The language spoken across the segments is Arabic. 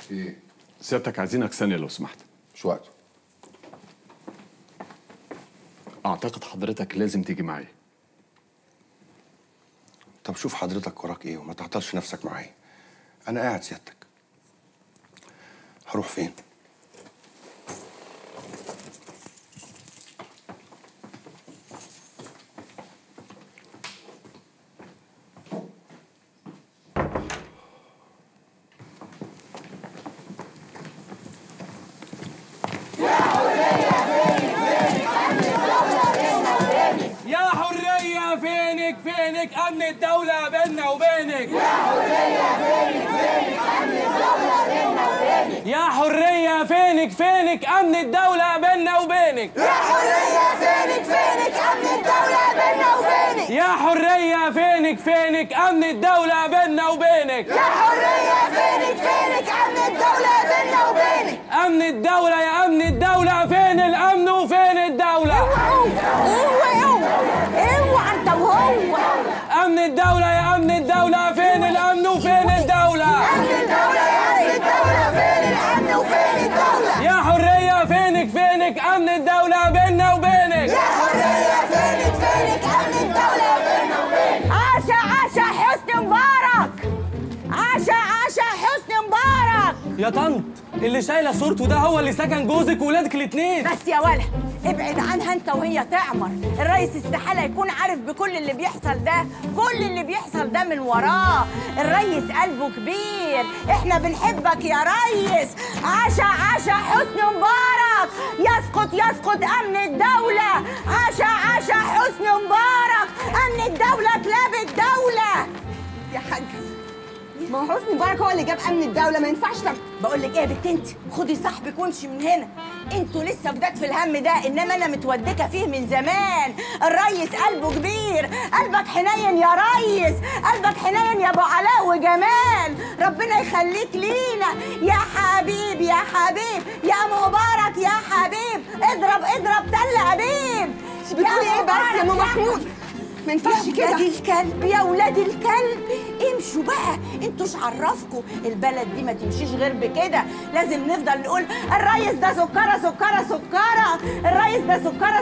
ايه؟ سيادتك عايزينك ثانية لو سمحت. مش وقته. أعتقد حضرتك لازم تيجي معايا. طب شوف حضرتك وراك ايه وما تعطلش نفسك معايا. أنا قاعد سيادتك. هروح فين؟ فينك أمن الدولة بيننا وبينك. يا حرية فينك أمن الدولة بيننا وبينك. يا حرية فينك أمن الدولة بيننا وبينك. يا حرية فينك أمن الدولة بيننا وبينك. يا حرية فينك أمن الدولة بيننا وبينك. يا حرية فينك أمن الدولة بيننا وبينك. أمن الدولة يا أمن الدولة، فين الأمن وفين الدولة؟ اوعى انت وهو. أمن الدولة يا أمن الدولة، فين الأمن وفين الدولة؟ أمن الدولة يا أمن الدولة، فين الأمن وفين الدولة؟ يا حرية فينك أمن الدولة بيننا وبينك. يا حرية فينك أمن الدولة بيننا وبينك. عاشا حسني مبارك. عاشا حسني مبارك. يا طنط، اللي شايله صورته ده هو اللي سكن جوزك وولادك الاتنين. بس يا ولد ابعد عنها انت وهي تعمر. الريس استحاله يكون عارف بكل اللي بيحصل ده. كل اللي بيحصل ده من وراه. الريس قلبه كبير. احنا بنحبك يا ريس. عاشا حسني مبارك. يسقط امن الدوله. عاشا حسني مبارك. امن الدوله كلاب الدوله. يا حاج، ما هو حسني مبارك هو اللي جاب امن الدوله، ما ينفعش. بقول لك ايه يا بنت انت، خدي صاحبك وامشي من هنا. انتوا لسه جداد في الهم ده، انما انا متودكه فيه من زمان. الريس قلبه كبير. قلبك حنين يا ريس. قلبك حنين يا ابو علاء وجمال. ربنا يخليك لينا يا حبيب يا حبيب يا مبارك يا حبيب. اضرب تل ابيب. بتقولي ايه بس يا ام محمود؟ ما ينفعش كده يا ولاد الكلب يا ولاد الكلب. امشوا بقى، انتوش عرفكوا البلد دي ما تمشيش غير بكده. لازم نفضل نقول الريس ده سكره. الريس ده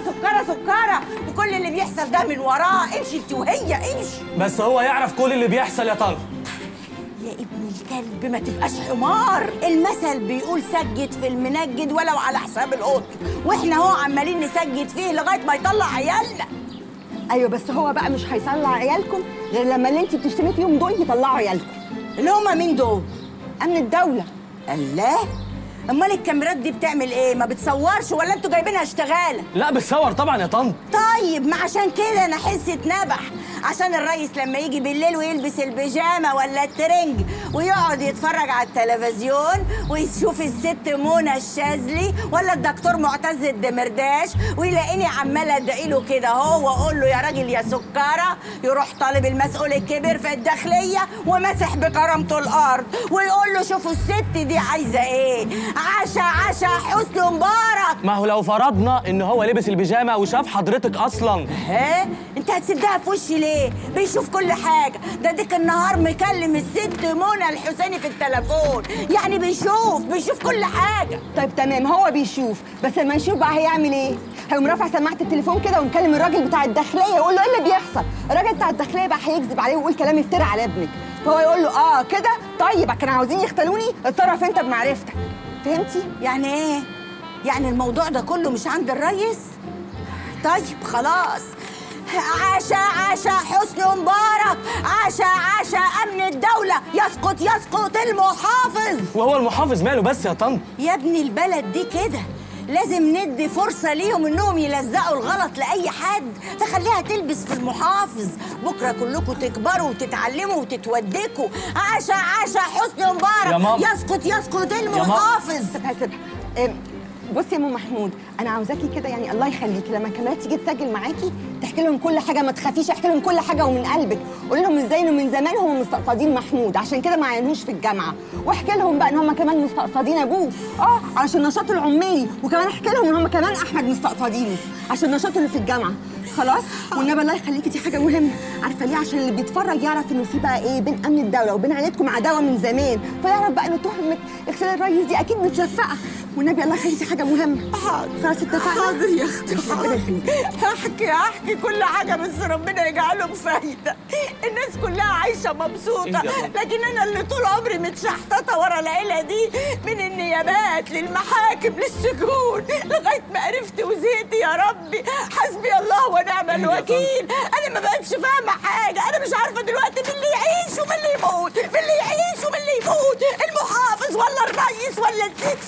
سكره. وكل اللي بيحصل ده من وراه. امشي انت وهي امشي. بس هو يعرف كل اللي بيحصل يا طنط. يا ابن الكلب ما تبقاش حمار. المثل بيقول سجد في المنجد ولو على حساب القط، واحنا اهو عمالين نسجد فيه لغايه ما يطلع عيالنا. ايوه بس هو بقى مش هيطلع عيالكم غير لما اللي انت بتشتمي فيهم دول يطلعوا عيالكم. اللي هما مين دول؟ امن الدوله. الله، امال الكاميرات دي بتعمل ايه؟ ما بتصورش ولا انتوا جايبينها اشتغاله؟ لا بتصور طبعا يا طنط. طيب ما عشان كده انا حسة نبح. عشان الريس لما يجي بالليل ويلبس البيجامه ولا الترنج ويقعد يتفرج على التلفزيون ويشوف الست منى الشاذلي ولا الدكتور معتز الدمرداش ويلاقيني عماله ادعي له كده اهو واقول له يا راجل يا سكره، يروح طالب المسؤول الكبير في الداخليه ومسح بكرامته الارض ويقول له شوفوا الست دي عايزه ايه. عاشا حسني مبارك. ما هو لو فرضنا ان هو لبس البيجامه وشاف حضرتك اصلا، ها انت هتسدها في وشي ليه؟ بيشوف كل حاجه. ده ديك النهار مكلم الست منى الحسيني في التليفون، يعني بيشوف كل حاجه. طيب تمام، هو بيشوف، بس لما يشوف بقى هيعمل ايه؟ هيقوم رافع سماعه التليفون كده ومكلم الراجل بتاع الداخليه يقول له ايه اللي بيحصل. الراجل بتاع الداخليه بقى هيكذب عليه ويقول كلام يفتري على ابنك، فهو يقول له كده طيب كانوا عاوزين يختلوني، اتصرف انت بمعرفتك. فهمتي؟ يعني ايه؟ يعني الموضوع ده كله مش عند الريس؟ طيب خلاص. عاشا حسني مبارك. عاشا امن الدوله. يسقط المحافظ. وهو المحافظ ماله بس يا طنط؟ يا ابني البلد دي كده، لازم ندي فرصه ليهم انهم يلزقوا الغلط لاي حد، فخليها تلبس في المحافظ. بكره كلكم تكبروا وتتعلموا وتتودكوا. عاشا حسني مبارك. يسقط المحافظ. سيبها. بصي يا ام محمود، انا عاوزاكي كده يعني الله يخليكي لما الكاميرات تيجي تسجل معاكي تحكي لهم كل حاجه، ما تخافيش، احكي لهم كل حاجه ومن قلبك. قولي لهم ازاي انه من زمان هم مستقصدين محمود عشان كده ما عينوش في الجامعه، واحكي لهم بقى ان هم كمان مستقصدين ابوه عشان نشاطه العمالي، وكمان احكي لهم ان هم كمان احمد مستقصدينه عشان نشاطه اللي في الجامعه. خلاص. والنبي الله يخليكي دي حاجه مهمه، عارفه ليه؟ عشان اللي بيتفرج يعرف انه في بقى ايه بين امن الدوله وبين عيلتكم عداوه من زمان، فيعرف بقى انه تهمه اغتيال الريس دي اكيد متلفقه. والنبي الله يخليكي دي حاجه مهمه. خلاص اتفقنا. حاضر يا اختي، ربنا يخليكي. هحكي كل حاجه، بس ربنا يجعله بفايده. الناس كلها عايشه مبسوطه، لكن انا اللي طول عمري متشحططه ورا العيله دي، من النيابات للمحاكم للسجون، لغايه ما عرفت وزهقت. يا ربي حسبي الله ونعم الوكيل. انا ما بقتش فاهمه حاجه، انا مش عارفه دلوقتي مين اللي يعيش ومين اللي يموت، مين اللي يعيش ومين اللي يموت، المحافظ ولا الرئيس ولا الست.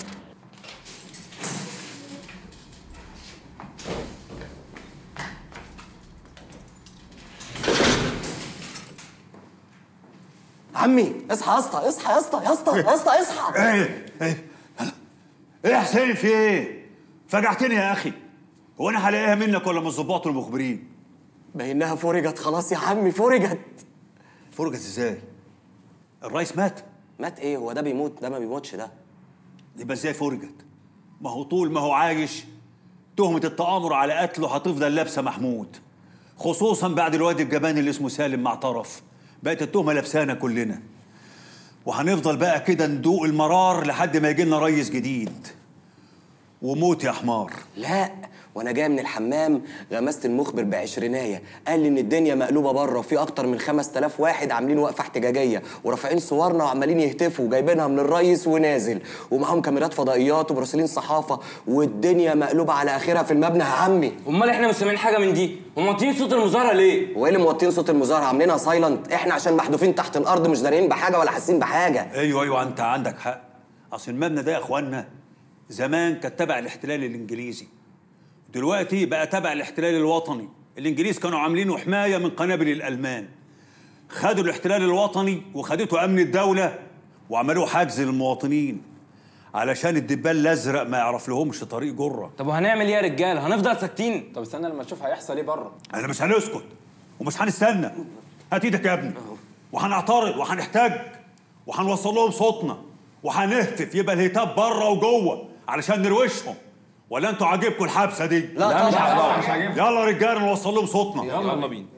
عمي اصحى يا اسطى، اصحى يا اسطى، يا اسطى يا اسطى اصحى. ايه يا حسين، في ايه؟ فجعتني يا اخي. هو انا هلاقيها منك ولا من الظباط والمخبرين؟ بينها فرجت خلاص يا عمي، فرجت. فرجت ازاي؟ الرئيس مات؟ مات ايه؟ هو ده بيموت؟ ده ما بيموتش ده. يبقى ازاي فرجت؟ ما هو طول ما هو عايش تهمة التآمر على قتله هتفضل لابسة محمود، خصوصا بعد الواد الجبان اللي اسمه سالم ما اعترف. بقت التهمة لابسانا كلنا، وهنفضل بقى كده ندوق المرار لحد ما يجي لنا ريس جديد. وموت يا حمار. لا، وانا جاي من الحمام غمست المخبر بعشرينايه، قال لي ان الدنيا مقلوبه بره، وفي اكتر من 5000 واحد عاملين وقفه احتجاجيه ورافعين صورنا وعمالين يهتفوا وجايبينها من الريس ونازل، ومعاهم كاميرات فضائيات ومراسلين صحافه، والدنيا مقلوبه على اخرها في المبنى يا عمي. امال احنا مش سامعين حاجه من دي؟ وموطين صوت المظاهره ليه؟ وايه اللي موطين صوت المظاهره؟ عاملينها سايلنت. احنا عشان محذوفين تحت الارض مش دارين بحاجه ولا حاسين بحاجه. ايوه انت عندك حق. اصل المبنى ده يا اخوانا زمان كان تبع الاحتلال الانجليزي، دلوقتي بقى تبع الاحتلال الوطني. الانجليز كانوا عاملينه حمايه من قنابل الالمان، خدوا الاحتلال الوطني وخدته امن الدوله وعملوه حجز للمواطنين علشان الدبال الازرق ما يعرف لهمش طريق جره. طب وهنعمل ايه يا رجاله؟ هنفضل ساكتين؟ طب استنى لما نشوف هيحصل ايه بره. انا مش هنسكت ومش هنستنى. هات ايدك يا ابني، وهنعترض وهنحتاج وهنوصل لهم صوتنا وهنهتف، يبقى الهتاف بره وجوه علشان نروشهم. ولا انتوا عاجبكم الحبسه دي؟ لا مش عاجبني. يلا رجاله نوصل لهم صوتنا. يلا بينا.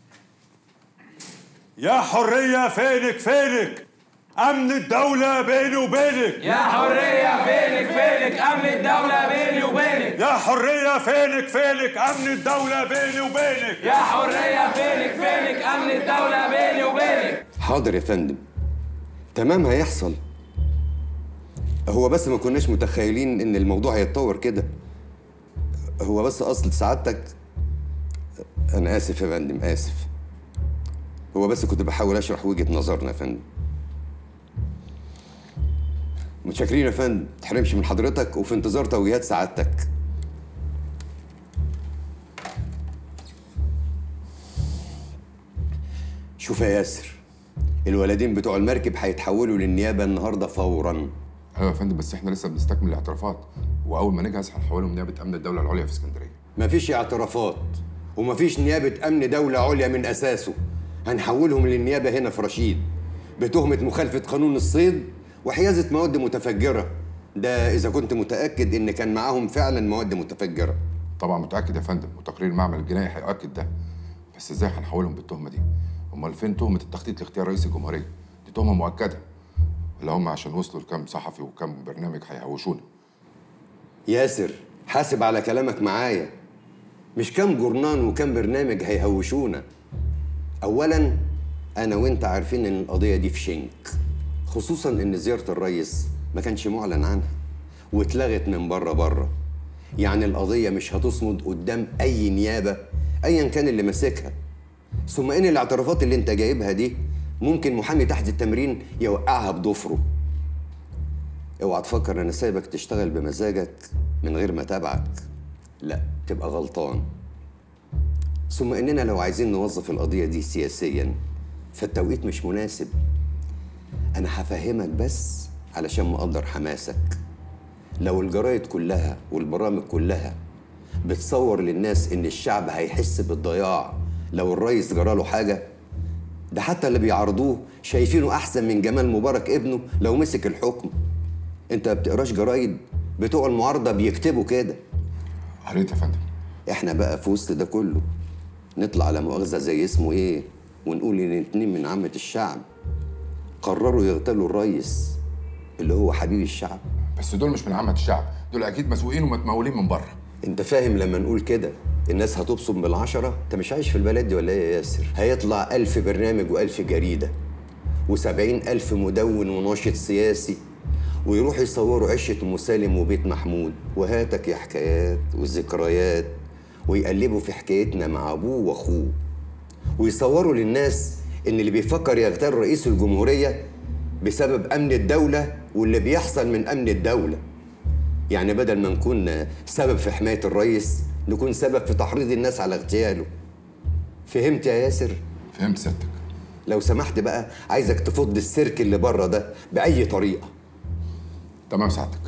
يا حريه فينك امن الدوله بيني وبينك. يا حريه فينك امن الدوله بيني وبينك. يا حريه فينك امن الدوله بيني وبينك. يا حريه فينك امن الدوله بيني وبينك. حاضر يا فندم، تمام هيحصل. هو بس ما كناش متخيلين ان الموضوع هيتطور كده. هو بس اصل سعادتك، انا اسف يا فندم، اسف. هو بس كنت بحاول اشرح وجهة نظرنا يا فندم. متشكرين يا فندم، متحرمش من حضرتك وفي انتظار توجيهات سعادتك. شوف يا ياسر، الولدين بتوع المركب هيتحولوا للنيابة النهارده فورا. ايوه يا فندم، بس احنا لسه بنستكمل الاعترافات، واول ما نجهز هنحولهم نيابه امن الدوله العليا في اسكندريه. مفيش اعترافات ومفيش نيابه امن دوله عليا من اساسه. هنحولهم للنيابه هنا في رشيد بتهمه مخالفه قانون الصيد وحيازه مواد متفجره. ده اذا كنت متاكد ان كان معاهم فعلا مواد متفجره. طبعا متاكد يا فندم، وتقرير المعمل الجنائي هيؤكد ده. بس ازاي هنحولهم بالتهمه دي؟ امال فين تهمه التخطيط لاغتيال رئيس الجمهوريه؟ دي تهمه مؤكده. اللي هم عشان وصلوا لكام صحفي وكام برنامج هيهوشونا. ياسر حاسب على كلامك معايا، مش كام جورنان وكام برنامج هيهوشونا. اولا انا وانت عارفين ان القضيه دي في شنك، خصوصا ان زياره الرئيس ما كانش معلن عنها واتلغت من بره. يعني القضيه مش هتصمد قدام اي نيابه ايا كان اللي ماسكها. ثم ان الاعترافات اللي انت جايبها دي ممكن محامي تحت التمرين يوقعها بضفره. اوعى تفكر انا سايبك تشتغل بمزاجك من غير ما اتابعك، لا تبقى غلطان. ثم اننا لو عايزين نوظف القضيه دي سياسيا فالتوقيت مش مناسب. انا هفهمك بس علشان مقدر حماسك. لو الجرايد كلها والبرامج كلها بتصور للناس ان الشعب هيحس بالضياع لو الرئيس جراله حاجه، ده حتى اللي بيعرضوه شايفينه احسن من جمال مبارك ابنه لو مسك الحكم. انت ما بتقراش جرايد؟ بتوع المعارضه بيكتبوا كده. قريت يا فندم. احنا بقى في وسط ده كله نطلع لا مؤاخذة زي اسمه ايه ونقول ان 2 من عامة الشعب قرروا يغتالوا الرئيس اللي هو حبيب الشعب. بس دول مش من عامة الشعب، دول اكيد مسؤولين ومتمولين من بره. انت فاهم لما نقول كده الناس هتبصم بالعشرة؟ انت مش عايش في البلد دي ولا ايه يا ياسر؟ هيطلع 1000 برنامج و1000 جريدة و70,000 مدون وناشط سياسي ويروحوا يصوروا عشة أم سالم وبيت محمود وهاتك يا حكايات وذكريات، ويقلبوا في حكايتنا مع أبوه وأخوه، ويصوروا للناس إن اللي بيفكر يغتال رئيس الجمهورية بسبب أمن الدولة واللي بيحصل من أمن الدولة. يعني بدل ما نكون سبب في حماية الرئيس نكون سبب في تحريض الناس على اغتياله. فهمت يا ياسر؟ فهمت سيادتك. لو سمحت بقى عايزك تفض السيرك اللي بره ده بأي طريقة. تمام سعادتك.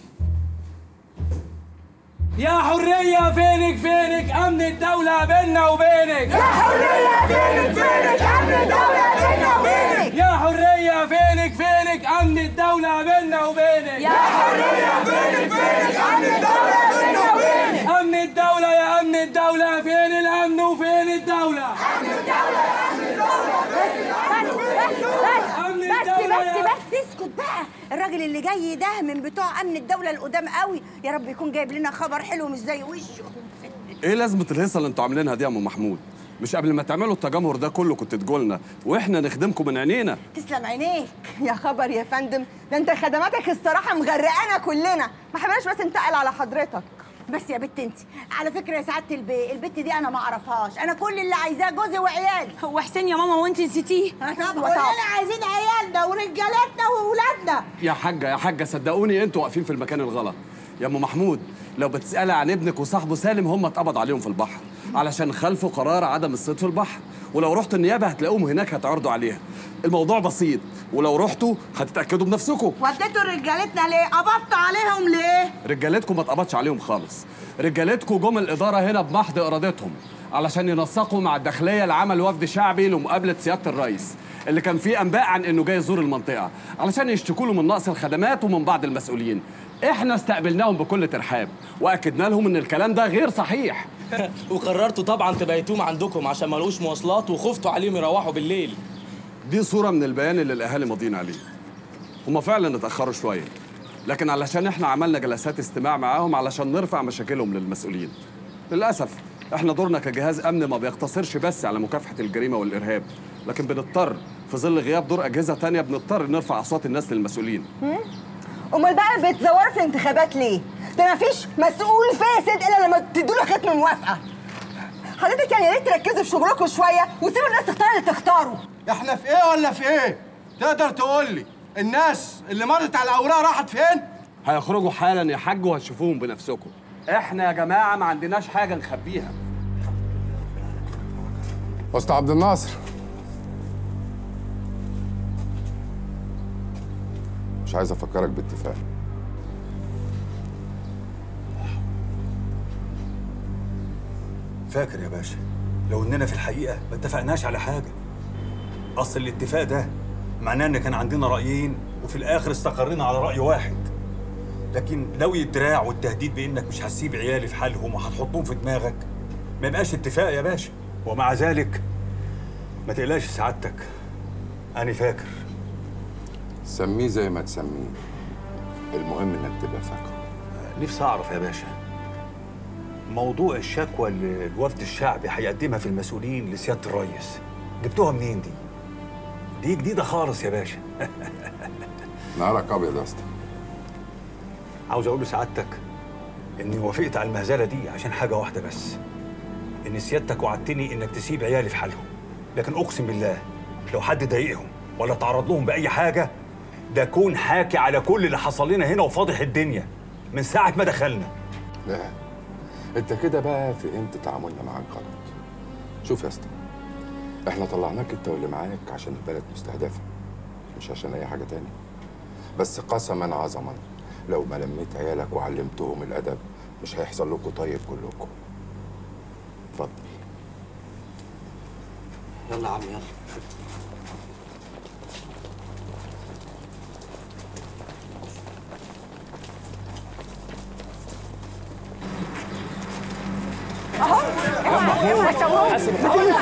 يا حرية فينك أمن الدولة بيننا وبينك. يا حرية فينك أمن الدولة بيننا وبينك. يا حرية فينك أمن الدولة بيننا وبينك. يا حرية فينك أمن الدولة بيننا وبينك. أمن الدولة يا أمن الدولة، فين الأمن وفين الدولة؟ أمن الدولة يا أمن الدولة. بس اسكت بقى. الراجل اللي جاي ده من بتوع امن الدوله القدام قوي، يا رب يكون جايب لنا خبر حلو مش زي وشه. ايه لازمه الهيصه اللي انتوا عاملينها دي يا ام محمود؟ مش قبل ما تعملوا التجمهر ده كله كنت تقولنا واحنا نخدمكم من عينينا. تسلم عينيك. يا خبر يا فندم، ده انت خدماتك الصراحه مغرقانا كلنا، ما حبيناش بس نتقل على حضرتك. بس يا بت انت، على فكره يا سعاده البت دي انا ما اعرفهاش، انا كل اللي عايزاه جوزي وعيالي. هو حسين يا ماما وانت نسيتيه؟ طبعا كلنا عايزين عيالنا ورجالتنا واولادنا. يا حاجه صدقوني انتوا واقفين في المكان الغلط. يا ام محمود لو بتسالي عن ابنك وصاحبه سالم، هم اتقبض عليهم في البحر علشان خالفوا قرار عدم الصيد في البحر، ولو رحتوا النيابه هتلاقوهم هناك هتعرضوا عليها. الموضوع بسيط، ولو رحتوا هتتاكدوا بنفسكم. وديتوا رجالتنا ليه؟ قبضتوا عليهم ليه؟ رجالتكم ما اتقبضش عليهم خالص، رجالتكم جم الاداره هنا بمحض ارادتهم علشان ينسقوا مع الداخليه لعمل وفد شعبي لمقابله سياده الرئيس اللي كان فيه انباء عن انه جاي يزور المنطقه علشان يشتكوا له من نقص الخدمات ومن بعض المسؤولين. احنا استقبلناهم بكل ترحاب واكدنا لهم ان الكلام ده غير صحيح. وقررتوا طبعا تبيتوهم عندكم عشان ما لقوش مواصلات وخفتوا عليهم يروحوا بالليل. دي صوره من البيان اللي الاهالي ماضيين عليه. هم فعلا اتاخروا شويه، لكن علشان احنا عملنا جلسات استماع معاهم علشان نرفع مشاكلهم للمسؤولين. للاسف احنا دورنا كجهاز امن ما بيقتصرش بس على مكافحه الجريمه والارهاب، لكن بنضطر في ظل غياب دور اجهزه تانية بنضطر نرفع اصوات الناس للمسؤولين. امال بقى بتزوروا في الانتخابات ليه؟ ده مفيش مسؤول فاسد الا لما تدوا له ختم موافقه. حضرتك يعني يا ريت تركزوا في شغلكم شويه وسيبوا الناس تختار اللي تختاروا. احنا في ايه ولا في ايه؟ تقدر تقول لي الناس اللي مرت على الاوراق راحت فين؟ هيخرجوا حالا يا حاج وهتشوفوهم بنفسكم. احنا يا جماعه ما عندناش حاجه نخبيها. أسطى عبد الناصر، مش عايز افكرك باتفاق. فاكر يا باشا، لو اننا في الحقيقه ما اتفقناش على حاجه. اصل الاتفاق ده معناه ان كان عندنا رايين وفي الاخر استقرينا على راي واحد. لكن لو الدراع والتهديد بانك مش هتسيب عيالي في حالهم وهتحطهم في دماغك ما يبقاش اتفاق يا باشا. ومع ذلك ما تقلقش سعادتك، انا فاكر. سميه زي ما تسميه، المهم انك تبقى فاكره. نفسي اعرف يا باشا، موضوع الشكوى اللي الوفد الشعبي هيقدمها في المسؤولين لسياده الرئيس جبتوها منين دي؟ دي جديده خالص يا باشا. نهارك ابيض يا اسطى. عاوز اقول لسعادتك اني وافقت على المهزله دي عشان حاجه واحده بس، ان سيادتك وعدتني انك تسيب عيالي في حالهم. لكن اقسم بالله لو حد ضايقهم ولا تعرض لهم باي حاجه ده كون حاكي على كل اللي حصل لنا هنا وفاضح الدنيا من ساعه ما دخلنا. لا انت كده بقى فهمت تعاملنا معاك غلط. شوف يا اسطى، احنا طلعناك انت واللي معاك عشان البلد مستهدفه، مش عشان اي حاجه تاني. بس قسما عظما لو ما لميت عيالك وعلمتهم الادب مش هيحصل لكم طيب كلكم. اتفضل. يلا يا عم يلا. اهو محمود حاسب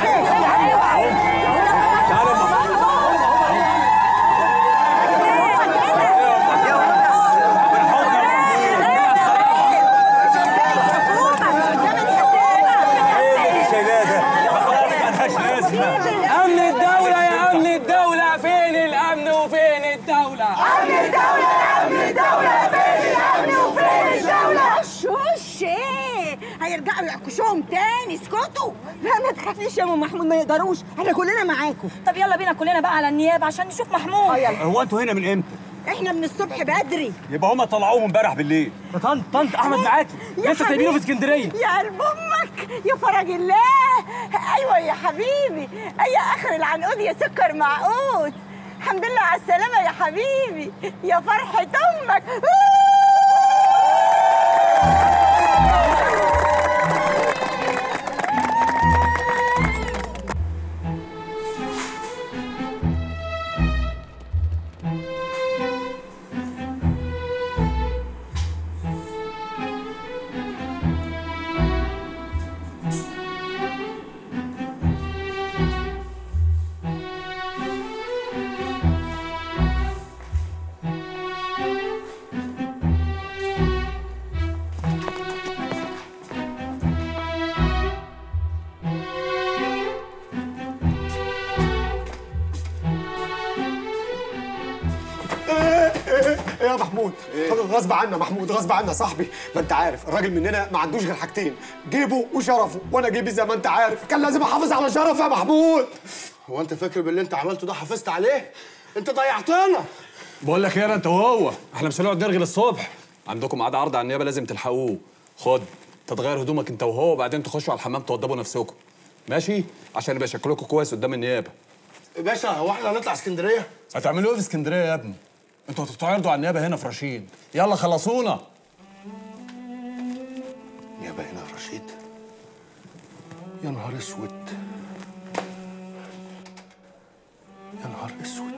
أمن الدولة يا أمن الدولة، فين الأمن وفين الدولة؟ أمن الدولة يا أمن الدولة، فين الأمن وفين الدولة؟ شوش إيه؟ هيرجعوا يعكشوهم تاني، اسكتوا. لا ما تخافيش يا ام محمود، ما يقدروش، احنا كلنا معاكم. طب يلا بينا كلنا بقى على النيابة عشان نشوف محمود. هو انتوا هنا من امتى؟ إحنا من الصبح بدري. يبقى هما طلعوهم امبارح بالليل. يا طنط أحمد معاكي، لسه سايبينه في اسكندرية. يا قلب أمك يا فرج الله. أيوة يا حبيبي، أي آخر العنقود يا سكر معقود. الحمد لله على السلامة يا حبيبي، يا فرحة أمك. ايه يا محمود؟ غصب عنا محمود، غصب عنا صاحبي. ما انت عارف الراجل مننا ما عندوش غير حاجتين، جيبه وشرفه، وانا جيبي زي ما انت عارف كان لازم احافظ على شرفي يا محمود. هو انت فاكر باللي انت عملته ده حافظت عليه؟ انت ضيعتنا. بقول لك ايه انت وهو، احنا مش هنقعد نرغي للصبح. عندكم ميعاد عرض على النيابه لازم تلحقوه. خد تتغير هدومك انت وهو، وبعدين تخشوا على الحمام توضبوا نفسكم، ماشي؟ عشان يبقى شكلكم كويس قدام النيابه. باشا هو احنا هنطلع اسكندريه؟ هتعملوا ايه في اسكندريه يا ابني؟ انتوا هتتعرضوا على النيابه هنا في رشيد. يلا خلصونا. نيابه هنا في رشيد؟ يا نهار اسود، يا نهار اسود.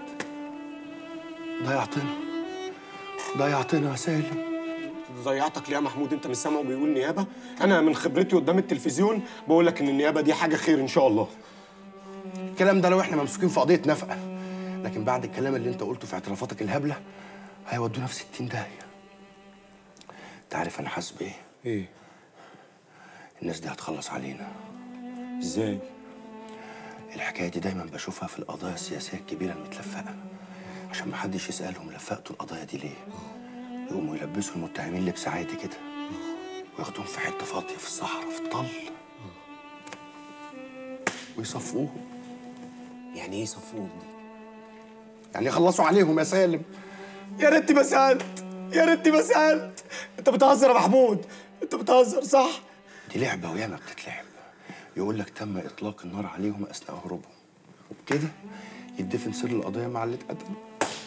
ضيعتنا يا سالم. ضيعتك ليه يا محمود؟ انت مش سامعه بيقول نيابه؟ انا من خبرتي قدام التلفزيون بقول لك ان النيابه دي حاجه خير ان شاء الله. الكلام ده لو احنا ممسوكين في قضيه نفقه، لكن بعد الكلام اللي انت قلته في اعترافاتك الهبله هيودونا في 60 داهيه. انت عارف انا حاسس بايه؟ ايه؟ الناس دي هتخلص علينا. ازاي؟ الحكايه دي دايما بشوفها في القضايا السياسيه الكبيره المتلفقه، عشان محدش يسالهم لفقتوا القضايا دي ليه. يقوموا يلبسوا المتهمين لبس عادي كده وياخدوهم في حته فاضيه في الصحراء في الطل ويصفوهم. يعني ايه يصفوهم دي؟ يعني يخلصوا عليهم يا سالم. يا ريتني ما سالت، يا ريتني ما سالت. انت بتهزر يا محمود، انت بتهزر صح؟ دي لعبه وياما بتتلعب. يقول لك تم اطلاق النار عليهم اثناء هروبهم، وبكده يدفن سر القضيه مع اللي اتقتلوا.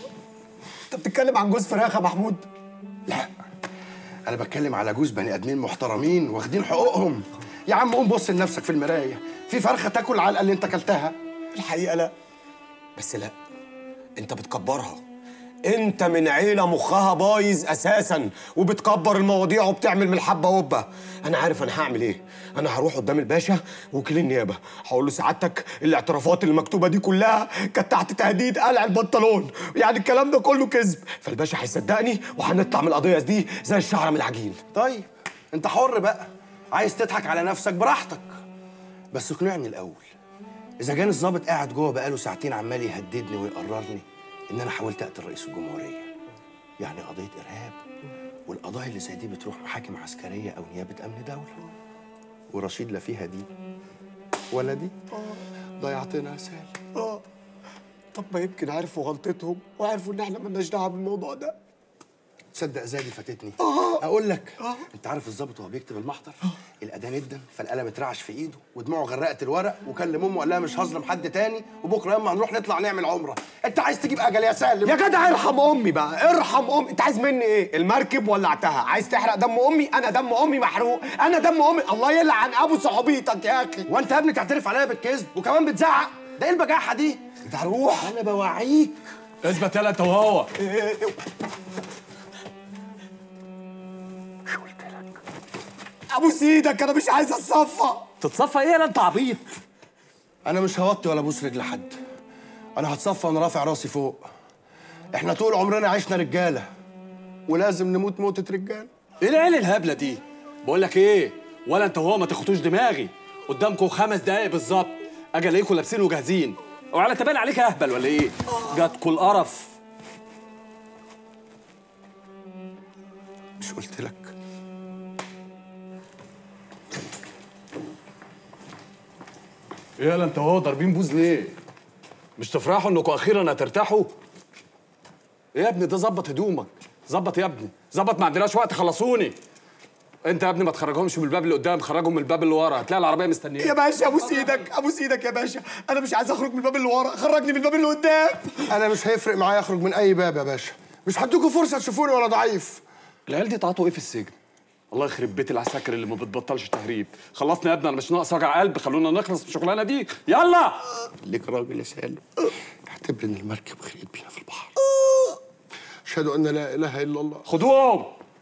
انت بتتكلم عن جوز فراخ يا محمود؟ لا، انا بتكلم على جوز بني ادمين محترمين واخدين حقوقهم. يا عم قوم بص لنفسك في المرايه، في فرخه تاكل العلقه اللي انت اكلتها؟ الحقيقه لا. بس لا، انت بتكبرها. انت من عيله مخها بايظ اساسا وبتكبر المواضيع وبتعمل من الحبه قبه. انا عارف انا هعمل ايه. انا هروح قدام الباشا وكيل النيابه هقول له سعادتك الاعترافات اللي مكتوبه دي كلها كانت تحت تهديد قلع البنطلون، يعني الكلام ده كله كذب. فالباشا هيصدقني وهنطلع من القضيه دي زي الشعره من العجين. طيب انت حر بقى، عايز تضحك على نفسك براحتك، بس اقنعني الاول. اذا كان الضابط قاعد جوه بقاله ساعتين عمال يهددني ويقررني ان انا حاولت اقتل رئيس الجمهوريه، يعني قضيه ارهاب، والقضايا اللي زي دي بتروح محاكم عسكريه او نيابه امن دوله، ورشيد لا فيها دي ولا دي. ضيعتنا يا سالم. طب ما يمكن عرفوا غلطتهم وعرفوا ان احنا مالناش دعوه بالموضوع ده. تصدق زادي فاتتني. اقول لك، انت عارف الظابط وهو بيكتب المحضر الاداه ندن، فالقلم اترعش في ايده ودموعه غرقت الورق، وكلم امه وقال لها مش هظلم حد تاني، وبكره ياما هنروح نطلع نعمل عمره. انت عايز تجيب اجل يا سالم؟ يا جدع ارحم امي بقى، ارحم امي. انت عايز مني ايه؟ المركب ولعتها، عايز تحرق دم امي؟ انا دم امي محروق، انا دم امي الله يلعن ابو صحوبيتك يا اخي. وانت يا ابني تعترف عليا بالكذب وكمان بتزعق؟ ده ايه البجاحه دي؟ انت هروح. انا بوعيك. اثبت يلا انت وهو. ابوس ايدك، انا مش عايز اتصفى. تتصفى ايه؟ لا انت عبيط. انا مش هوطي ولا ابوس رجل حد. انا هتصفى وانا رافع راسي فوق. احنا طول عمرنا عشنا رجاله ولازم نموت موتة رجاله. ايه العيله الهبله دي؟ بقول لك ايه، ولا انت وهو ما تاخدوش دماغي. قدامكم 5 دقايق بالظبط اجي الاقيكم لابسين وجاهزين. وعلى تبان عليك اهبل ولا ايه؟ جاتكوا القرف. مش قلت لك؟ ايه يالا انت وهو ضاربين بوز ليه؟ مش تفرحوا انكم اخيرا هترتاحوا؟ ايه يا ابني ده؟ ظبط هدومك، ظبط يا ابني، ظبط، ما عندناش وقت، خلصوني. انت يا ابني ما تخرجهمش من الباب اللي قدام، خرجهم من الباب اللي ورا، هتلاقي العربيه مستنياك. يا باشا ابوس ايدك، ابوس ايدك يا باشا، انا مش عايز اخرج من الباب اللي ورا، خرجني من الباب اللي قدام. انا مش هيفرق معايا اخرج من اي باب يا باشا، مش هديكوا فرصه تشوفوني ولا ضعيف. العيال دي تعاطوا ايه في السجن؟ الله يخرب بيت العساكر اللي ما بتبطلش تهريب. خلصنا يا ابني، انا مش ناقص وجع قلب، خلونا نخلص من الشغلانه دي، يلا. ليك راجل يا سالم، اعتبر ان المركب خرقت بينا في البحر. اشهد ان لا اله الا الله. خدوهم.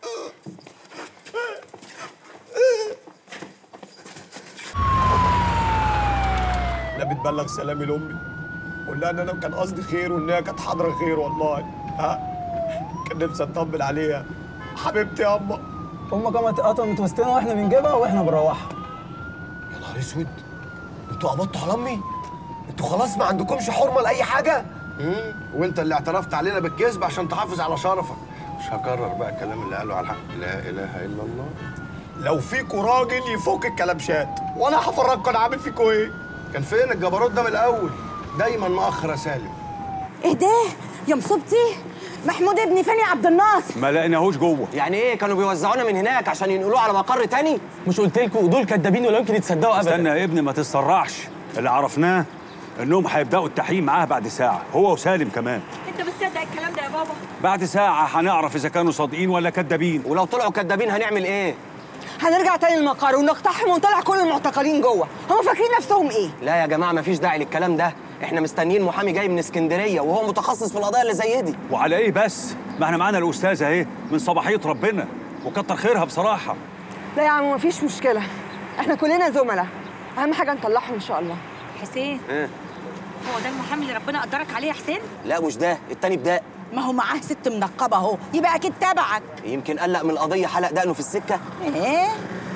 لا بتبلغ سلامي لامي، قول لها ان انا كان قصدي خير وانها كانت حاضره خير والله. كان نفسي اطمن عليها حبيبتي يا اما. هما كانوا اتقطعوا متوسطين واحنا بنجيبها واحنا بنروحها. يا نهار اسود، انتوا قبضتوا على امي؟ انتوا خلاص ما عندكمش حرمه لاي حاجه؟ وانت اللي اعترفت علينا بالكذب عشان تحافظ على شرفك. مش هكرر بقى الكلام اللي قاله على الحق. لا اله الا الله. لو فيكوا راجل يفك الكلبشات وانا هفرجكوا انا عامل فيكوا ايه. كان فين الجبروت ده من الاول؟ دايما مؤخر يا سالم. ايه ده يا مصيبتي؟ محمود ابني فين يا عبد الناصر؟ ما لقيناهوش جوه. يعني ايه كانوا بيوزعونا من هناك عشان ينقلوه على مقر تاني؟ مش قلت لكم دول كدابين ولا يمكن يتصدقوا ابدا. استنى يا ابني ما تتسرعش، اللي عرفناه انهم هيبداوا التحقيق معاه بعد ساعه، هو وسالم كمان. انت بتصدق الكلام ده يا بابا؟ بعد ساعه هنعرف اذا كانوا صادقين ولا كدابين. ولو طلعوا كدابين هنعمل ايه؟ هنرجع تاني المقر ونقتحم ونطلع كل المعتقلين جوه. هم فاكرين نفسهم ايه؟ لا يا جماعه مفيش داعي للكلام ده، احنا مستنيين محامي جاي من اسكندريه وهو متخصص في القضايا اللي زي دي. وعلى ايه بس؟ ما احنا معانا الاستاذه اهي من صباحيه ربنا وكتر خيرها بصراحه. لا يا عم مفيش مشكله، احنا كلنا زملاء، اهم حاجه نطلعهم ان شاء الله. حسين ايه؟ هو ده المحامي اللي ربنا قدرك عليه يا حسين؟ لا مش ده، التاني بداء. ما هو معاه ست منقبه اهو، يبقى اكيد تبعك. يمكن قلق من القضيه حلق دقنه في السكه. ايه؟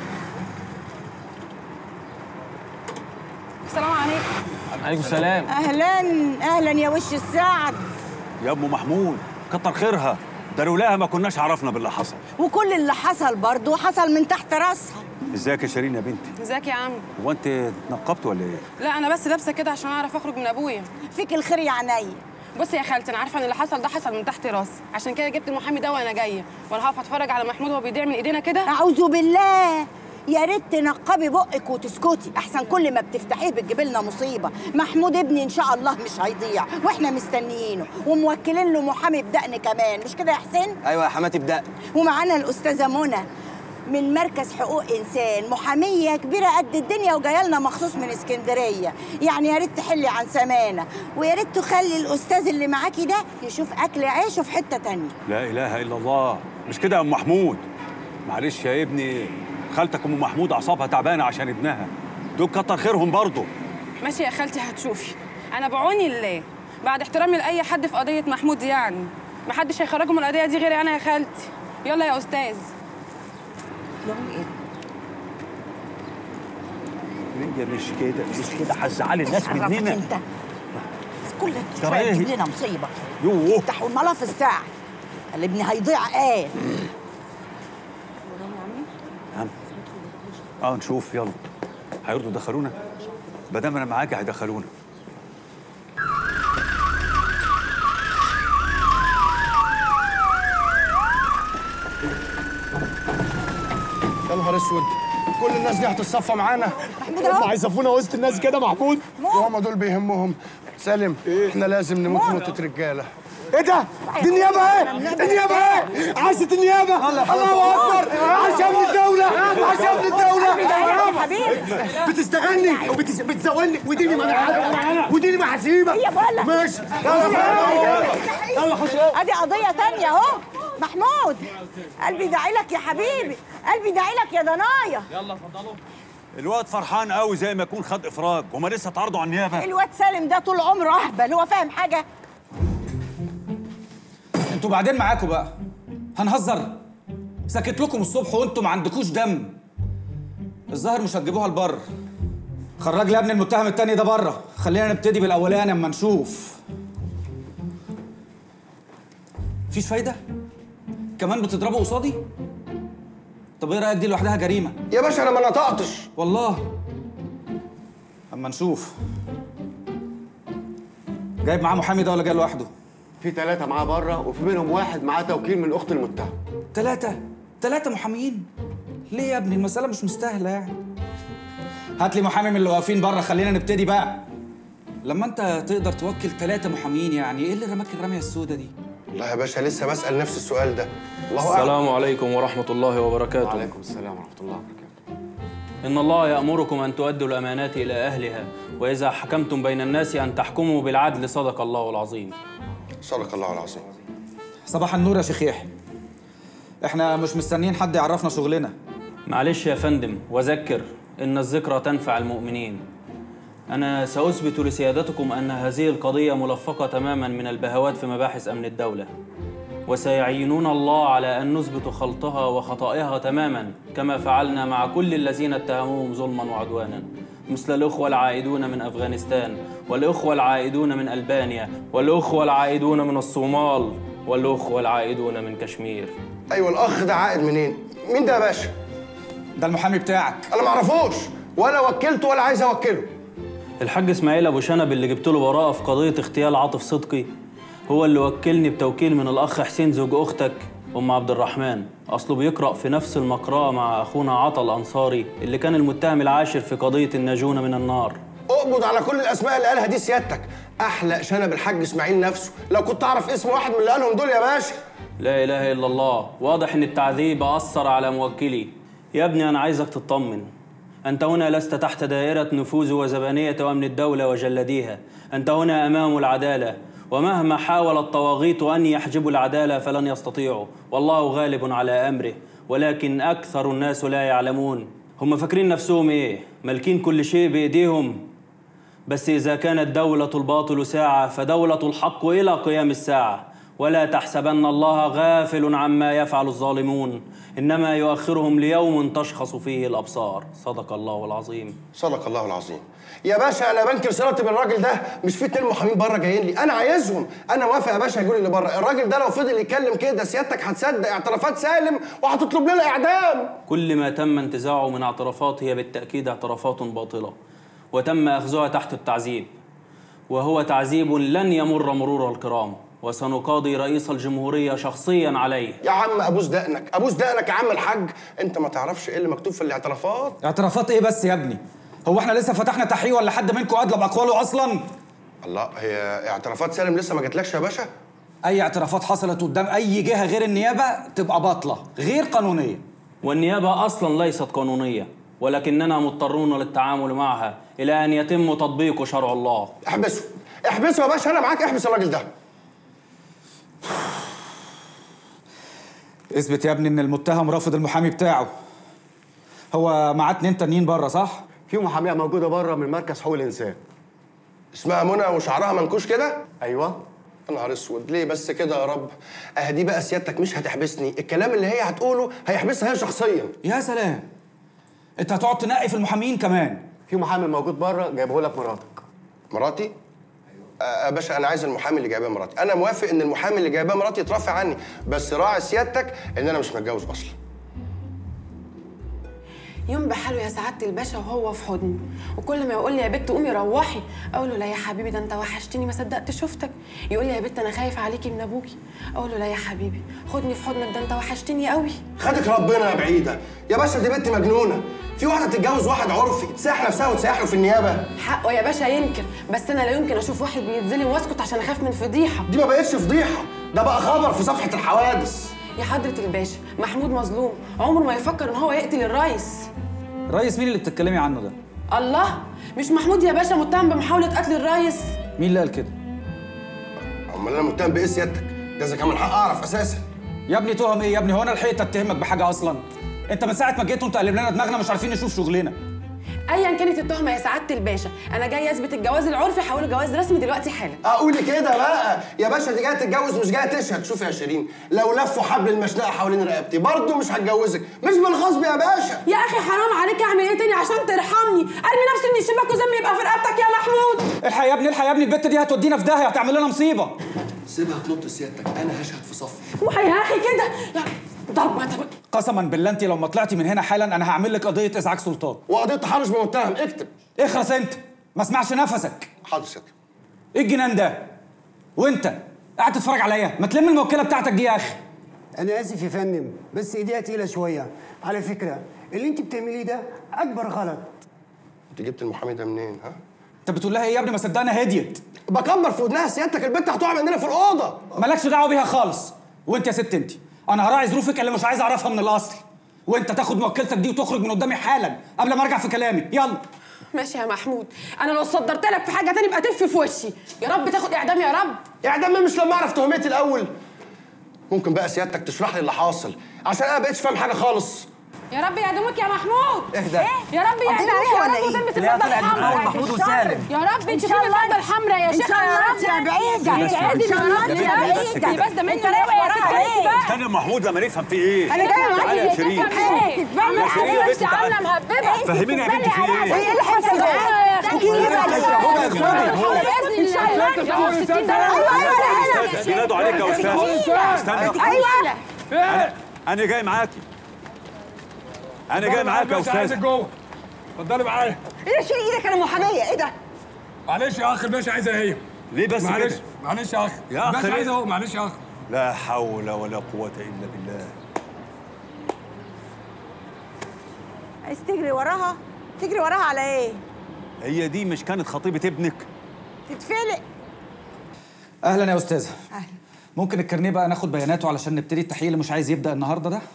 السلام عليكم. عليكم السلام. اهلا اهلا يا وش السعد. يا ام محمود كتر خيرها، ده لولاها ما كناش عرفنا باللي حصل. وكل اللي حصل برضه حصل من تحت راسها. ازيك يا شيرين يا بنتي؟ ازيك يا عم؟ هو انت اتنقبت ولا ايه؟ لا انا بس لابسه كده عشان اعرف اخرج من ابويا. فيك الخير يا عينيا. بصي يا خالتي، انا عارفه ان اللي حصل ده حصل من تحت راسي، عشان كده جبت المحامي ده وانا جايه، وانا هقف اتفرج على محمود وهو بيضيع من ايدينا كده. اعوذ بالله، يا ريت تنقبي بقك وتسكتي، احسن كل ما بتفتحيه بتجيب لنا مصيبه. محمود ابني ان شاء الله مش هيضيع، واحنا مستنيينه وموكلين له محامي بدقن كمان، مش كده يا حسين؟ ايوه يا حماتي بدقن. ومعانا الاستاذه منى من مركز حقوق انسان، محاميه كبيره قد الدنيا وجايه لنا مخصوص من اسكندريه، يعني يا ريت تحلي عن سمانه، ويا ريت تخلي الاستاذ اللي معاكي ده يشوف اكل عيشه في حته تانيه. لا اله الا الله، مش كده يا ام محمود؟ معلش يا ابني، خالتك ام محمود اعصابها تعبانه عشان ابنها، دول كتر خيرهم برضه. ماشي يا خالتي هتشوفي، انا بعوني الله بعد احترامي لاي حد في قضيه محمود، يعني محدش هيخرجه من القضيه دي غيري انا يا خالتي. يلا يا استاذ. هي مش كده هتزعلي الناس مننا. انت كل شويه تجيب لنا مصيبه. يوه افتحوا الملف الساعه، اللي ابني هيضيع ايه؟ نشوف يلا. هيرضوا يدخلونا؟ ما دام انا معاكي هيدخلونا. يا نهار اسود، كل الناس دي هتتصفى معانا؟ هم هيصفونا وسط الناس كده محمود؟ وهم دول بيهمهم. سالم احنا لازم نموت موتة رجاله. ايه ده؟ دي النيابه ايه؟ النيابه ايه؟ عاشت النيابه! الله اكبر! عاش ابن الدوله! عاش ابن الدوله! بتستغلني بتزولني وديني ما انا وديني ما هسيبك. هي بقولك ماشي يلا خش. ادي قضيه تانية اهو. محمود قلبي داعي لك يا حبيبي، قلبي داعي لك يا ضنايا. يلا اتفضلوا. الواد فرحان قوي زي ما يكون خد افراج، هما لسه اتعرضوا على النيابه. الواد سالم ده طول عمره اهبل، هو فاهم حاجه؟ انتوا بعدين معاكم بقى، هنهزر؟ سكت لكم الصبح وانتوا ما عندكوش دم. الظاهر مش هتجيبوها لبره. خرج لي يا ابني المتهم التاني ده بره، خلينا نبتدي بالاولاني اما نشوف. مفيش فايده؟ كمان بتضربوا قصادي؟ طب ايه رايك دي لوحدها جريمه؟ يا باشا انا ما نطقتش والله. اما نشوف. جايب معاه محامي ده ولا جاي لوحده؟ في 3 معاه بره وفي منهم واحد معاه توكيل من اخت المتهم. 3 محاميين؟ ليه يا ابني؟ المسألة مش مستاهلة يعني. هات لي محامي من اللي واقفين بره، خلينا نبتدي بقى. لما انت تقدر توكل 3 محامين يعني ايه اللي رماك الرمية السوداء دي؟ والله يا باشا لسه بسأل نفس السؤال ده. الله أعلم. السلام عليكم ورحمة الله وبركاته. وعليكم السلام ورحمة الله وبركاته. إن الله يأمركم أن تؤدوا الأمانات إلى أهلها، وإذا حكمتم بين الناس أن تحكموا بالعدل. صدق الله العظيم. صدق الله العظيم. صباح النور يا شيخ يحيى. احنا مش مستنيين حد يعرفنا شغلنا. معلش يا فندم، وذكر إن الذكرى تنفع المؤمنين. أنا سأثبت لسيادتكم أن هذه القضية ملفقة تماماً من البهوات في مباحث أمن الدولة، وسيعينون الله على أن نثبت خلطها وخطائها تماماً كما فعلنا مع كل الذين اتهموهم ظلماً وعدوانا، مثل الأخوة العائدون من أفغانستان، والأخوة العائدون من ألبانيا، والأخوة العائدون من الصومال، والأخوة العائدون من كشمير. أيوة الأخ ده عائد منين؟ مين ده يا باشا؟ ده المحامي بتاعك. أنا معرفوش ولا وكلته ولا عايز أوكله. الحاج إسماعيل أبو شنب اللي جبت له براءة في قضية اغتيال عاطف صدقي هو اللي وكلني بتوكيل من الأخ حسين زوج أختك أم عبد الرحمن. أصله بيقرأ في نفس المقرأة مع أخونا عطا الأنصاري اللي كان المتهم العاشر في قضية الناجون من النار. اقبض على كل الأسماء اللي قالها دي سيادتك. أحلق شنب الحاج إسماعيل نفسه، لو كنت أعرف اسم واحد من اللي قالهم دول يا باشا. لا إله إلا الله، واضح إن التعذيب أثر على موكلي. يا ابني أنا عايزك تطمن، أنت هنا لست تحت دائرة نفوذ وزبانية وأمن الدولة وجلديها، أنت هنا أمام العدالة، ومهما حاول الطواغيت أن يحجبوا العدالة فلن يستطيعوا، والله غالب على أمره، ولكن أكثر الناس لا يعلمون. هم فاكرين نفسهم إيه؟ مالكين كل شيء بإيديهم. بس إذا كانت دولة الباطل ساعة فدولة الحق إلى قيام الساعة، ولا تحسبن الله غافل عما يفعل الظالمون، إنما يؤخرهم ليوم تشخص فيه الأبصار. صدق الله العظيم. صدق الله العظيم. يا باشا أنا بنكر صلتي بالراجل ده، مش في 2 محامين بره جايين لي، أنا عايزهم، أنا موافق يا باشا يقول اللي بره، الراجل ده لو فضل يتكلم كده سيادتك هتصدق اعترافات سالم وهتطلب لنا إعدام. كل ما تم انتزاعه من اعترافات هي بالتأكيد اعترافات باطلة، وتم أخذها تحت التعذيب، وهو تعذيب لن يمر مرور الكرام، وسنقاضي رئيس الجمهورية شخصياً عليه. يا عم أبوس دقنك، أبوس دقنك يا عم الحاج، أنت ما تعرفش إيه اللي مكتوب في الاعترافات؟ اعترافات إيه بس يا ابني؟ هو احنا لسه فتحنا تحقيق ولا حد منكم أدلى بأقواله أصلاً؟ الله، هي اعترافات سالم لسه ما جاتلكش يا باشا؟ أي اعترافات حصلت قدام أي جهة غير النيابة تبقى باطلة، غير قانونية. والنيابة أصلاً ليست قانونية، ولكننا مضطرون للتعامل معها إلى أن يتم تطبيق شرع الله. احبسه، احبسه يا باشا، أنا معاك، احبس الراجل ده. اثبت يا ابني ان المتهم رافض المحامي بتاعه. هو معاه 2 تانيين بره صح؟ في محاميه موجوده بره من مركز حقوق الانسان. اسمها منى وشعرها منكوش كده؟ ايوه. يا نهار اسود، ليه بس كده يا رب؟ دي بقى سيادتك مش هتحبسني، الكلام اللي هي هتقوله هيحبسها هي شخصيا. يا سلام، انت هتقعد تنقي في المحامين كمان؟ في محامي موجود بره جايبه لك مراتك. مراتي؟ يا باشا انا عايز المحامي اللي جايباه مراتي، انا موافق ان المحامي اللي جايباه مراتي يترفع عني، بس راعي سيادتك ان انا مش متجوز اصلا. يوم بحاله يا سعاده الباشا وهو في حضني، وكل ما يقول لي يا بت قومي روحي اقول له لا يا حبيبي ده انت وحشتني ما صدقت شفتك. يقول لي يا بت انا خايف عليكي من ابوكي، اقول له لا يا حبيبي خدني في حضنك ده انت وحشتني قوي. خدك ربنا يا بعيده يا باشا، دي بنت مجنونه، في واحده تتجوز واحد عرفي تساح نفسها وتسيح له في النيابه؟ حقه يا باشا ينكر، بس انا لا يمكن اشوف واحد بيتظلم واسكت عشان اخاف من فضيحه. دي ما بقتش فضيحه، ده بقى خبر في صفحه الحوادث. يا حضره الباشا محمود مظلوم، عمره ما يفكر ان هو يقتل الريس. الريس مين اللي بتتكلمي عنه ده؟ الله، مش محمود يا باشا متهم بمحاوله قتل الريس؟ مين اللي قال كده؟ امال انا متهم بايه سيادتك؟ ده اذا كان من حق اعرف اساسا. يا ابني تهم ايه يا ابني؟ هو انا لحقت اتهمك بحاجه اصلا؟ انت من ساعه ما جيت وانت قلب لنا دماغنا مش عارفين نشوف شغلنا. ايا كانت التهمه يا سعاده الباشا، انا جاي اثبت الجواز العرفي حوله جواز رسمي دلوقتي حالا. اقولي كده بقى يا باشا، دي جايه تتجوز مش جايه تشهد. شوفي يا شيرين، لو لفوا حبل المشنقه حوالين رقبتي برضه مش هتجوزك، مش بالغصب يا باشا. يا اخي حرام عليك، اعمل ايه تاني عشان ترحمني؟ ارمي نفسي من الشباك وزمي يبقى في رقبتك يا محمود. الحق يا ابني، الحق يا ابني، البت دي هتودينا في داهيه، هتعمل لنا مصيبه. سيبها تنط سيادتك، انا هشهد في صفي. يا اخي كده يا ضرب. قسما بالله انت لو ما طلعتي من هنا حالا انا هعمل لك قضيه ازعاج سلطان وقضيه تحرش بمتهم. اكتب. اخرس انت، ما اسمعش نفسك. حاضر سيادتك. ايه الجنان ده؟ وانت قاعد تتفرج عليا؟ ما تلم الموكله بتاعتك دي يا اخي. انا اسف يا فندم، بس ايديها تقيله شويه. على فكره اللي انت بتعمليه ده اكبر غلط. انت جبت المحامي ده منين ها؟ انت بتقول لها ايه يا ابني؟ ما صدقنا هديت. بكبر في ودنها سيادتك، البت هتقع مننا في الاوضه. مالكش دعوه بيها خالص. وانت يا ست انت، انا هراعي ظروفك اللي مش عايز اعرفها من الاصل. وانت تاخد موكلتك دي وتخرج من قدامي حالا قبل ما ارجع في كلامي. يلا. ماشي يا محمود، انا لو صدرت لك في حاجه تاني يبقى تف في وشي. يا رب تاخد اعدام يا رب. اعدام مش لما اعرف تهمتي الاول. ممكن بقى سيادتك تشرح لي اللي حاصل، عشان انا ما بقتش فاهم حاجه خالص. يا رب يعدموك يا محمود. اهدى. يا رب يعدموك يا رب وتلبس الفضه الحمراء. محمود وسالم. يا رب تشوف الفضه الحمراء يا شيخ. يا بعيدة يا بعيدة. بس ده منك يا استنى يا محمود لما نفهم في ايه. انا جايه معاكي يا شيرين. يا بنتي عامله مهببه. فهميني يا بنتي في ايه. ايه اللي حصل معايا؟ باذن الله 60 درجه. بينادوا عليك يا استاذ. استنى. ايوه انا جاي معاكي. انا جاي معاك يا استاذ. عايزك جوه. اتفضلي معايا. ايه ده؟ شيل ايدك، انا محاميه. ايه ده؟ معلش يا اخ الباشا عايزها هي. ليه بس كده؟ معلش يا اخ. يا اخ الباشا عايزها اهو. معلش يا اخ. لا حول ولا قوة الا بالله. عايز تجري وراها؟ تجري وراها على ايه؟ هي دي مش كانت خطيبة ابنك؟ تتفلق. اهلا يا استاذه. اهلا. ممكن الكارنيه بقى ناخد بياناته علشان نبتدي التحقيق اللي مش عايز يبدا النهارده ده؟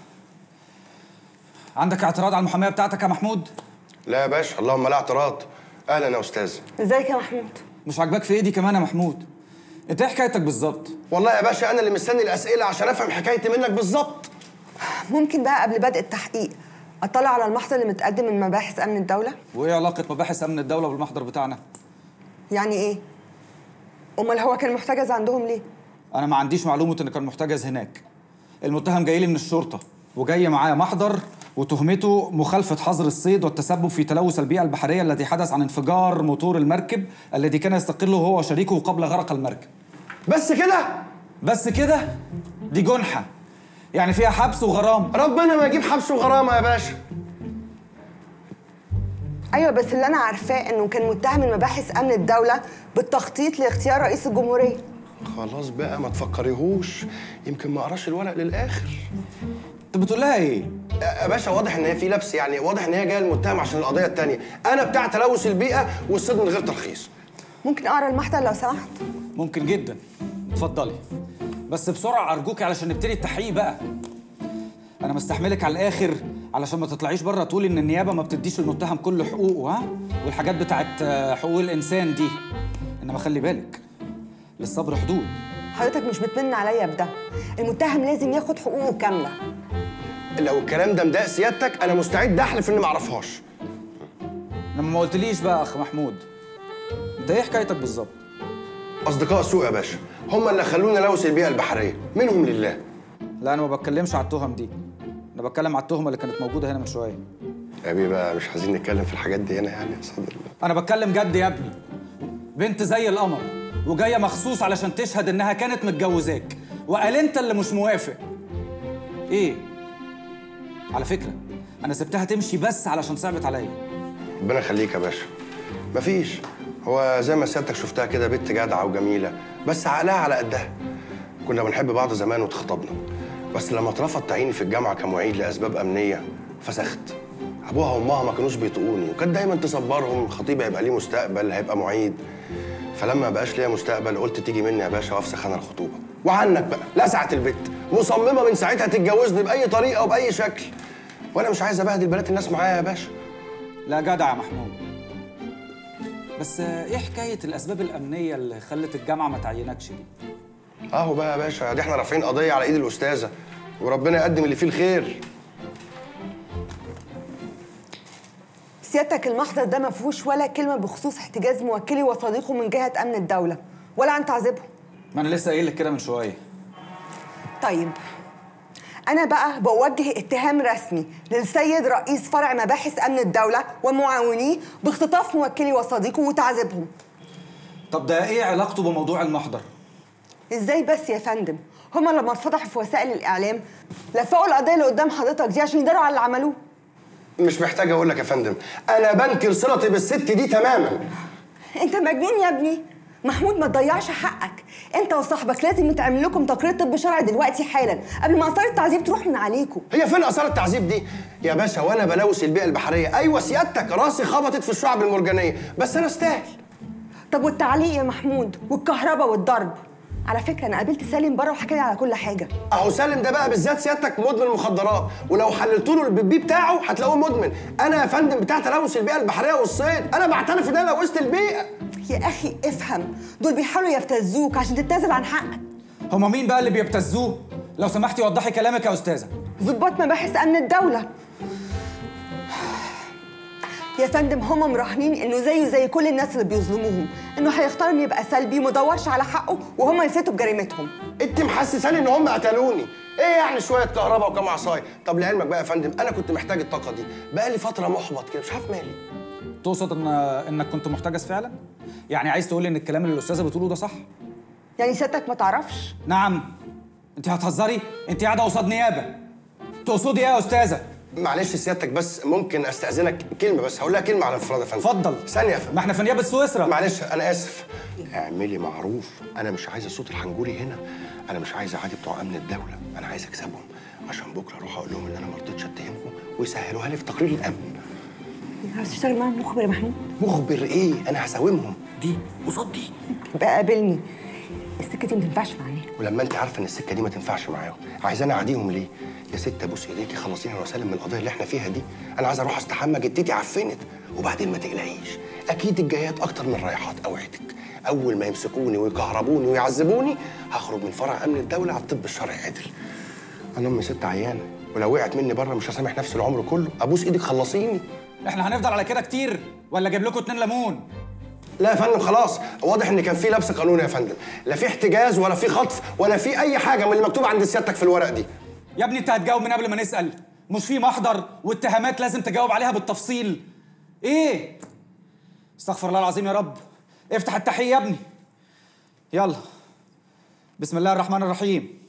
عندك اعتراض على المحاميه بتاعتك يا محمود؟ لا يا باشا، اللهم لا اعتراض. اهلا يا استاذ. ازيك يا محمود؟ مش عاجباك في ايدي كمان يا محمود؟ انت ايه حكايتك بالظبط؟ والله يا باشا انا اللي مستني الاسئله عشان افهم حكايتي منك بالظبط. ممكن بقى قبل بدء التحقيق اطلع على المحضر اللي متقدم من مباحث امن الدوله؟ وايه علاقه مباحث امن الدوله بالمحضر بتاعنا؟ يعني ايه؟ امال هو كان محتجز عندهم ليه؟ انا ما عنديش معلومه انه كان محتجز هناك. المتهم جاي لي من الشرطه وجاي معاه محضر وتهمته مخالفه حظر الصيد والتسبب في تلوث البيئه البحريه الذي حدث عن انفجار موتور المركب الذي كان يستقله هو وشريكه قبل غرق المركب. بس كده؟ بس كده؟ دي جنحه يعني فيها حبس وغرامه. ربنا ما يجيب حبس وغرامه يا باشا. ايوه بس اللي انا عارفاه انه كان متهم من مباحث امن الدوله بالتخطيط لاغتيال رئيس الجمهوريه. خلاص بقى ما تفكريهوش، يمكن ما قراش الورق للاخر. انت بتقول لها ايه؟ يا باشا واضح ان هي في لبس، يعني واضح ان هي جايه المتهم عشان القضيه الثانيه. انا بتاع تلوث البيئه والصيد من غير ترخيص. ممكن اقرا المحضر لو سمحت؟ ممكن جدا. اتفضلي بس بسرعه ارجوكي علشان نبتدي التحقيق بقى. انا مستحملك على الاخر علشان ما تطلعيش بره تقولي ان النيابه ما بتديش المتهم كل حقوقه، ها؟ والحاجات بتاعت حقوق الانسان دي. انما خلي بالك للصبر حدود. حضرتك مش بتمن عليا بده. المتهم لازم ياخد حقوقه كامله. لو الكلام ده مضايق سيادتك انا مستعد احلف اني ما اعرفهاش. انما ما قلتليش بقى اخ محمود، انت ايه حكايتك بالظبط؟ اصدقاء سوء يا باشا، هم اللي خلونا نلوث البيئه البحريه، منهم لله. لا انا ما بتكلمش على التهم دي، انا بتكلم على التهمه اللي كانت موجوده هنا من شويه. يا ابني بقى مش عايزين نتكلم في الحاجات دي هنا يعني يا صدر الله. انا بتكلم جد يا ابني. بنت زي القمر وجايه مخصوص علشان تشهد انها كانت متجوزاك، وقال انت اللي مش موافق. ايه؟ على فكره انا سبتها تمشي بس علشان صعبت عليا. ربنا يخليك يا باشا. مفيش، هو زي ما سيادتك شفتها كده بنت جدعه وجميله، بس عقلها على قدها. كنا بنحب بعض زمان واتخطبنا، بس لما اترفض تعييني في الجامعه كمعيد لاسباب امنيه فسخت. ابوها وامها ما كانوش بيطقوني، وكانت دايما تصبرهم خطيبي هيبقى ليه مستقبل، هيبقى معيد. فلما ما بقاش ليا مستقبل قلت تيجي مني يا باشا وافسخ انا الخطوبه. وعنك بقى لسعت البت، مصممه من ساعتها تتجوزني باي طريقه وباي شكل. وانا مش عايز ابهدل بنات الناس معايا يا باشا. لا جدع يا محمود. بس ايه حكايه الاسباب الامنيه اللي خلت الجامعه ما تعينكش دي؟ اهو بقى يا باشا، دي احنا رافعين قضيه على ايد الاستاذه، وربنا يقدم اللي فيه الخير. سيادتك المحضر ده ما فيهوش ولا كلمه بخصوص احتجاز موكلي وصديقه من جهه امن الدوله ولا عن تعذيبهم. ما انا لسه قايل لك كده من شويه. طيب انا بقى بوجه اتهام رسمي للسيد رئيس فرع مباحث امن الدوله ومعاونيه باختطاف موكلي وصديقه وتعذيبهم. طب ده ايه علاقته بموضوع المحضر؟ ازاي بس يا فندم؟ هما لما اتفضحوا في وسائل الاعلام لفقوا القضيه اللي قدام حضرتك دي عشان يداروا على اللي عملوه. مش محتاج اقول لك يا فندم، انا بنكر صلتي بالست دي تماما. انت مجنون يا ابني. محمود ما تضيعش حقك، انت وصاحبك لازم يتعمل لكم تقرير طب شرعي دلوقتي حالا قبل ما اثار التعذيب تروح من عليكم. هي فين اثار التعذيب دي يا باشا؟ وانا بلوث البيئه البحريه؟ ايوه سيادتك راسي خبطت في الشعب المرجانيه، بس انا استاهل. طب والتعليق يا محمود والكهرباء والضرب؟ على فكره انا قابلت سالم بره وحكى لي على كل حاجه. اهو سالم ده بقى بالذات سيادتك مدمن مخدرات، ولو حللتوا له البيبي بتاعه هتلاقوه مدمن. انا يا فندم بتاع تلوث البيئه البحريه والصيد، انا بعترف ان انا لوثت البيئه. يا اخي افهم، دول بيحاولوا يبتزوك عشان تتنازل عن حقك. هما مين بقى اللي بيبتزوه؟ لو سمحتي وضحي كلامك يا استاذه. ضباط مباحث امن الدوله يا فندم. هم مراهنين انه زيه زي كل الناس اللي بيظلموهم، انه هيختار انه يبقى سلبي وما يدورش على حقه وهم يفلتوا بجريمتهم. انت محسساني ان هم قتلوني؟ ايه يعني شويه كهرباء وكام عصايه؟ طب لعلمك بقى يا فندم انا كنت محتاج الطاقه دي، بقى لي فتره محبط كده مش عارف مالي. تقصد انك كنت محتجز فعلا؟ يعني عايز تقول لي ان الكلام اللي الاستاذه بتقوله ده صح؟ يعني سيادتك ما تعرفش؟ نعم. انت هتهزري؟ انت قاعده قصاد نيابه. تقصدي ايه يا استاذه؟ معلش سيادتك بس ممكن استاذنك كلمه بس، هقول لها كلمه على انفراد يا فندم. اتفضل. ثانيه يا فندم. ما احنا في نيابه سويسرا. معلش انا اسف. اعملي معروف، انا مش عايز الصوت الحنجوري هنا، انا مش عايز اعادي بتوع امن الدوله، انا عايز اكسبهم عشان بكره اروح اقول لهم ان انا ما رضيتش اتهمكم ويسهلوها لي في تقرير الامن. عايز تشتغل معاهم مخبر يا محمود؟ مخبر ايه؟ انا هساومهم دي قصاد دي. بقى قابلني، السكه دي ما تنفعش معايا. ولما انت عارفه ان السكه دي ما تنفعش معاهم عايزاني اعاديهم ليه؟ يا ست ابوس ايديكي خلصينا وسلم من القضيه اللي احنا فيها دي، انا عايز اروح استحمى جدتي عفنت، وبعدين ما تقلقيش اكيد الجايات اكتر من الرايحات اوعدك. اول ما يمسكوني ويكهربوني ويعذبوني هخرج من فرع امن الدوله على الطب الشرعي عدل. انا امي ست عيانه ولو وقعت مني بره مش هسامح نفسي العمر كله، ابوس ايدك خلصيني. احنا هنفضل على كده كتير ولا اجيب لكم 2 ليمون؟ لا يا فندم خلاص، واضح ان كان في لبس قانوني يا فندم، لا في احتجاز ولا في خطف ولا في اي حاجه من اللي مكتوب عند سيادتك في الورق دي. يا ابني انت هتجاوب من قبل ما نسال، مش في محضر واتهامات لازم تجاوب عليها بالتفصيل. ايه؟ استغفر الله العظيم يا رب. افتح التحقيق يا ابني. يلا. بسم الله الرحمن الرحيم.